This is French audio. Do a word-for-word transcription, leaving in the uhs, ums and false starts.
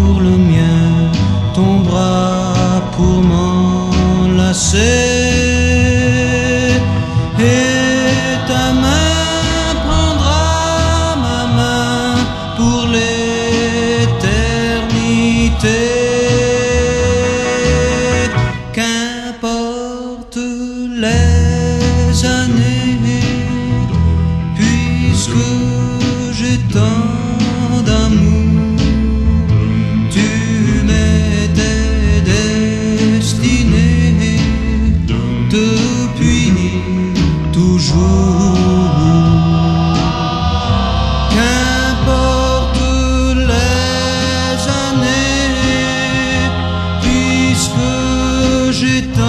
pour le mien, ton bras pour m'enlacer, et ta main prendra ma main pour l'éternité. Qu'importe les années, puisque j'ai tant d'amour, tu m'étais destiné depuis toujours. Qu'importe les années, puisque j'ai tant